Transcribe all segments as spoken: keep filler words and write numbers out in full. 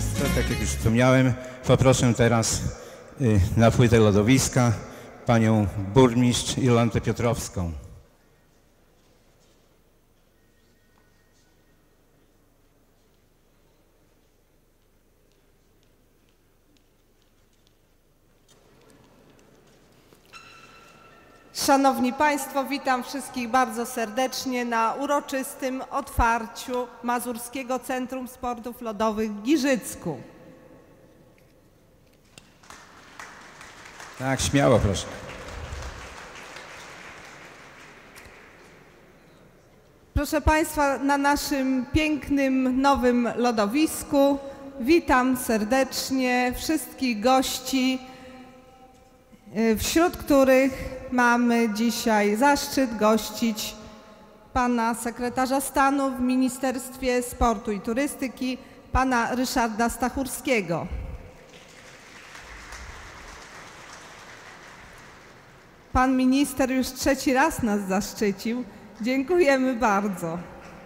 Państwa, tak jak już wspomniałem, poproszę teraz y, na płytę lodowiska panią burmistrz Jolantę Piotrowską. Szanowni Państwo, witam wszystkich bardzo serdecznie na uroczystym otwarciu Mazurskiego Centrum Sportów Lodowych w Giżycku. Tak, śmiało proszę. Proszę Państwa, na naszym pięknym, nowym lodowisku witam serdecznie wszystkich gości, wśród których mamy dzisiaj zaszczyt gościć pana sekretarza stanu w Ministerstwie Sportu i Turystyki, pana Ryszarda Stachurskiego. Pan minister już trzeci raz nas zaszczycił. Dziękujemy bardzo.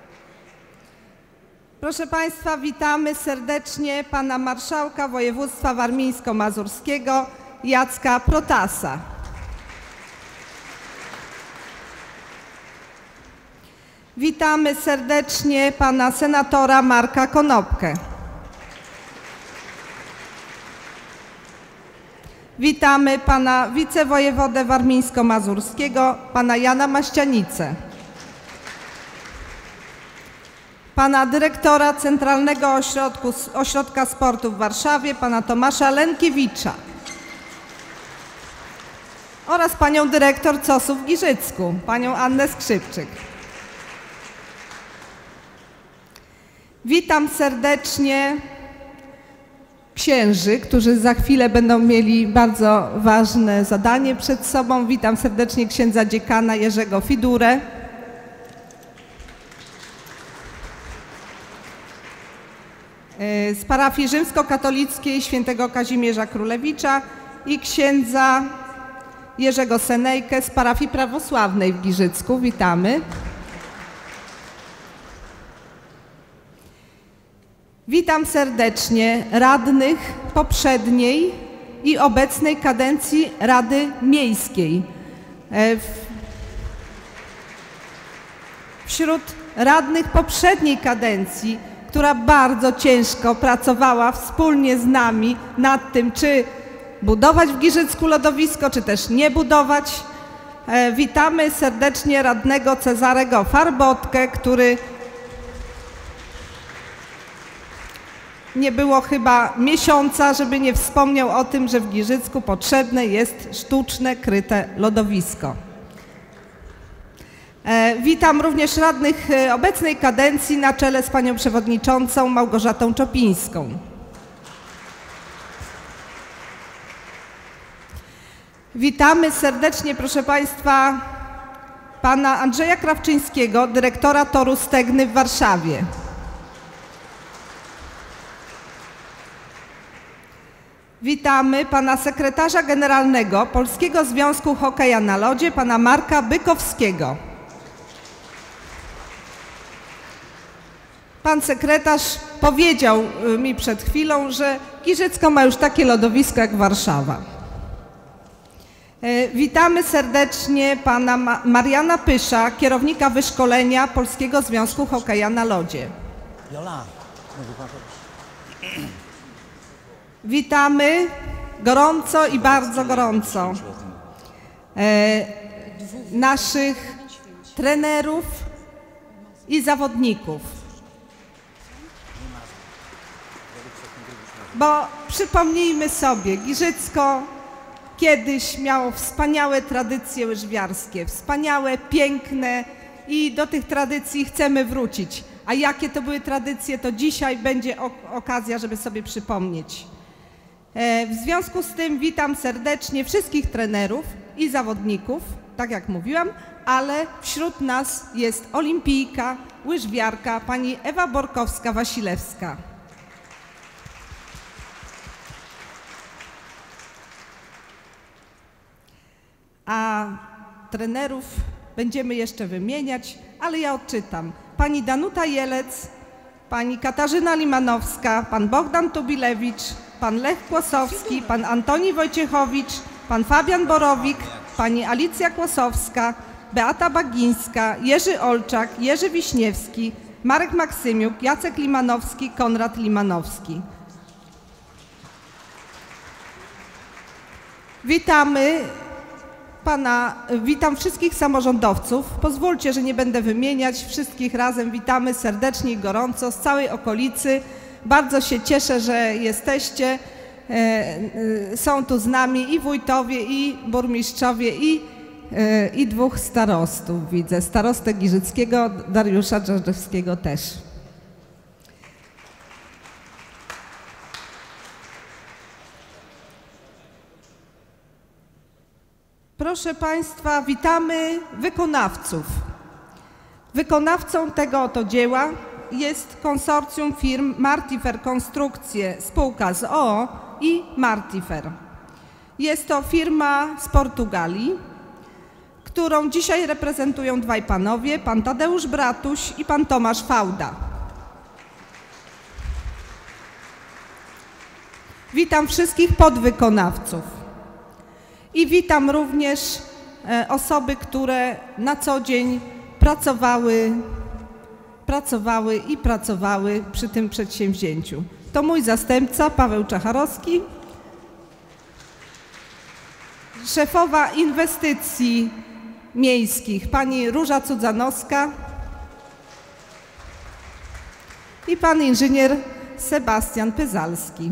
Proszę Państwa, witamy serdecznie pana marszałka województwa warmińsko-mazurskiego Jacka Protasa. Witamy serdecznie pana senatora Marka Konopkę. Witamy pana wicewojewodę warmińsko-mazurskiego, pana Jana Maścianicę. Pana dyrektora Centralnego Ośrodku, Ośrodka Sportu w Warszawie, pana Tomasza Lękiewicza. Oraz panią dyrektor C O S-u w Giżycku, panią Annę Skrzypczyk. Witam serdecznie księży, którzy za chwilę będą mieli bardzo ważne zadanie przed sobą. Witam serdecznie księdza dziekana Jerzego Fidurę. Z parafii rzymskokatolickiej świętego Kazimierza Królewicza i księdza Jerzego Senejkę z parafii prawosławnej w Giżycku. Witamy. Witam serdecznie radnych poprzedniej i obecnej kadencji Rady Miejskiej. Wśród radnych poprzedniej kadencji, która bardzo ciężko pracowała wspólnie z nami nad tym, czy budować w Giżycku lodowisko, czy też nie budować. Witamy serdecznie radnego Cezarego Farbotkę, który nie było chyba miesiąca, żeby nie wspomniał o tym, że w Giżycku potrzebne jest sztuczne, kryte lodowisko. Witam również radnych obecnej kadencji na czele z panią przewodniczącą Małgorzatą Czopińską. Witamy serdecznie, proszę Państwa, pana Andrzeja Krawczyńskiego, dyrektora Toru Stegny w Warszawie. Witamy pana sekretarza generalnego Polskiego Związku Hokeja na Lodzie, pana Marka Bykowskiego. Pan sekretarz powiedział mi przed chwilą, że Giżycko ma już takie lodowisko jak Warszawa. Witamy serdecznie pana Mariana Pysza, kierownika wyszkolenia Polskiego Związku Hokeja na Lodzie. Witamy gorąco i bardzo gorąco e, naszych trenerów i zawodników. Bo przypomnijmy sobie, Giżycko kiedyś miało wspaniałe tradycje łyżwiarskie, wspaniałe, piękne i do tych tradycji chcemy wrócić. A jakie to były tradycje, to dzisiaj będzie okazja, żeby sobie przypomnieć. W związku z tym witam serdecznie wszystkich trenerów i zawodników, tak jak mówiłam, ale wśród nas jest olimpijka, łyżwiarka, pani Ewa Borkowska-Wasilewska. A trenerów będziemy jeszcze wymieniać, ale ja odczytam. Pani Danuta Jelec, pani Katarzyna Limanowska, pan Bogdan Tubilewicz, pan Lech Kłosowski, pan Antoni Wojciechowicz, pan Fabian Borowik, pani Alicja Kłosowska, Beata Bagińska, Jerzy Olczak, Jerzy Wiśniewski, Marek Maksymiuk, Jacek Limanowski, Konrad Limanowski. Witamy pana, witam wszystkich samorządowców. Pozwólcie, że nie będę wymieniać, wszystkich razem witamy serdecznie i gorąco z całej okolicy. Bardzo się cieszę, że jesteście. Są tu z nami i wójtowie, i burmistrzowie, i, i dwóch starostów. Widzę starostę Giżyckiego, Dariusza Drzeżdżewskiego też. Proszę Państwa, witamy wykonawców. Wykonawcą tego oto dzieła jest konsorcjum firm Martifer Konstrukcje, spółka z o o i Martifer. Jest to firma z Portugalii, którą dzisiaj reprezentują dwaj panowie, pan Tadeusz Bratuś i pan Tomasz Fałda. Witam wszystkich podwykonawców i witam również osoby, które na co dzień pracowały, pracowały i pracowały przy tym przedsięwzięciu. To mój zastępca Paweł Czacharowski, szefowa inwestycji miejskich pani Róża Cudzanowska i pan inżynier Sebastian Pyzalski.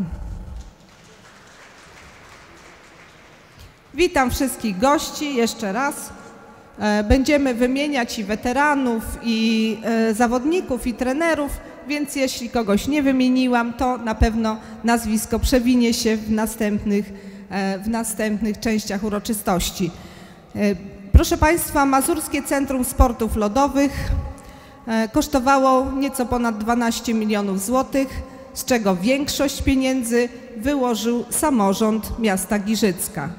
Witam wszystkich gości jeszcze raz. Będziemy wymieniać i weteranów, i zawodników, i trenerów, więc jeśli kogoś nie wymieniłam, to na pewno nazwisko przewinie się w następnych, w następnych częściach uroczystości. Proszę Państwa, Mazurskie Centrum Sportów Lodowych kosztowało nieco ponad dwanaście milionów złotych, z czego większość pieniędzy wyłożył samorząd miasta Giżycka.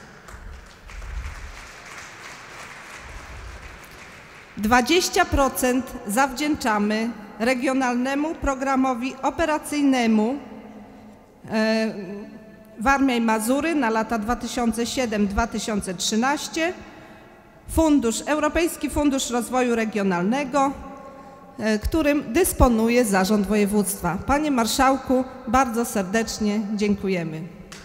dwadzieścia procent zawdzięczamy regionalnemu programowi operacyjnemu Warmia i Mazury na lata dwa tysiące siódmy do dwa tysiące trzynastego, Fundusz, Europejski Fundusz Rozwoju Regionalnego, którym dysponuje Zarząd Województwa. Panie Marszałku, bardzo serdecznie dziękujemy.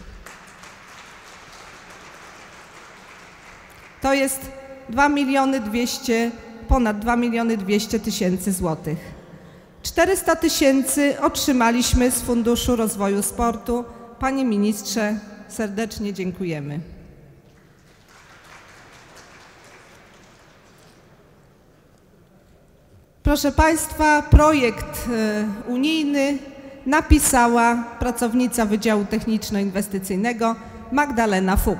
To jest dwa miliony dwieście, ponad dwa miliony dwieście tysięcy złotych. czterysta tysięcy otrzymaliśmy z Funduszu Rozwoju Sportu. Panie Ministrze, serdecznie dziękujemy. Proszę Państwa, projekt unijny napisała pracownica Wydziału Techniczno-Inwestycyjnego Magdalena Fuk.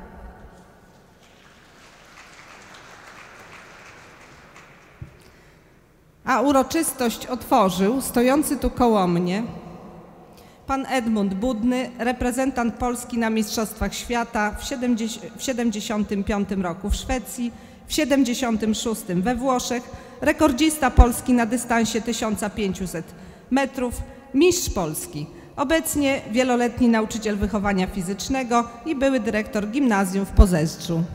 A uroczystość otworzył, stojący tu koło mnie, pan Edmund Budny, reprezentant Polski na Mistrzostwach Świata w siedemdziesiątym piątym roku w Szwecji, w siedemdziesiątym szóstym we Włoszech, rekordzista Polski na dystansie tysiąc pięćset metrów, mistrz Polski. Obecnie wieloletni nauczyciel wychowania fizycznego i były dyrektor gimnazjum w Pozezdrzu.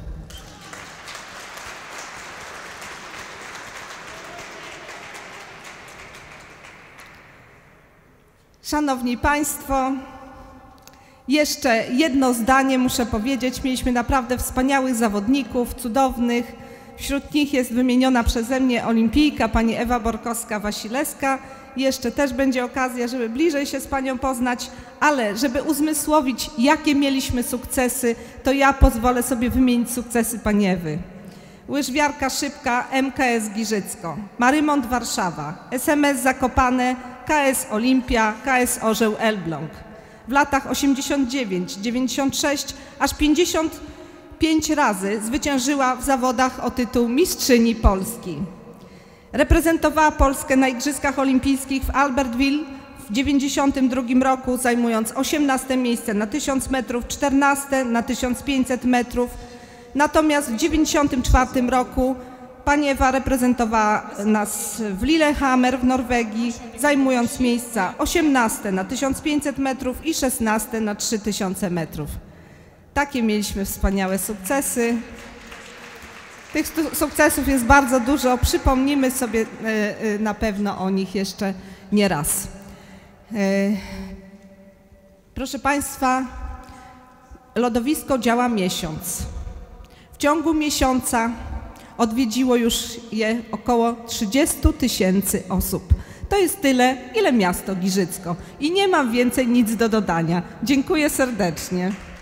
Szanowni Państwo, jeszcze jedno zdanie muszę powiedzieć. Mieliśmy naprawdę wspaniałych zawodników, cudownych. Wśród nich jest wymieniona przeze mnie olimpijka pani Ewa Borkowska-Wasilewska. Jeszcze też będzie okazja, żeby bliżej się z panią poznać, ale żeby uzmysłowić, jakie mieliśmy sukcesy, to ja pozwolę sobie wymienić sukcesy pani Ewy. Łyżwiarka szybka M K S Giżycko, Marymont Warszawa, S M S Zakopane, K S Olimpia, K S Orzeł Elbląg. W latach osiemdziesiąt dziewięć dziewięćdziesiąt sześć aż pięćdziesiąt pięć razy zwyciężyła w zawodach o tytuł mistrzyni Polski. Reprezentowała Polskę na Igrzyskach Olimpijskich w Albertville w dziewięćdziesiątym drugim roku, zajmując osiemnaste miejsce na tysiąc metrów, czternaste na tysiąc pięćset metrów. Natomiast w dziewięćdziesiątym czwartym roku Pani Ewa reprezentowała nas w Lillehammer w Norwegii, zajmując miejsca osiemnaste na tysiąc pięćset metrów i szesnaste na trzy tysiące metrów. Takie mieliśmy wspaniałe sukcesy. Tych sukcesów jest bardzo dużo, przypomnimy sobie na pewno o nich jeszcze nie raz. Proszę Państwa, lodowisko działa miesiąc. W ciągu miesiąca odwiedziło już je około trzydzieści tysięcy osób. To jest tyle, ile miasto Giżycko. I nie mam więcej nic do dodania. Dziękuję serdecznie.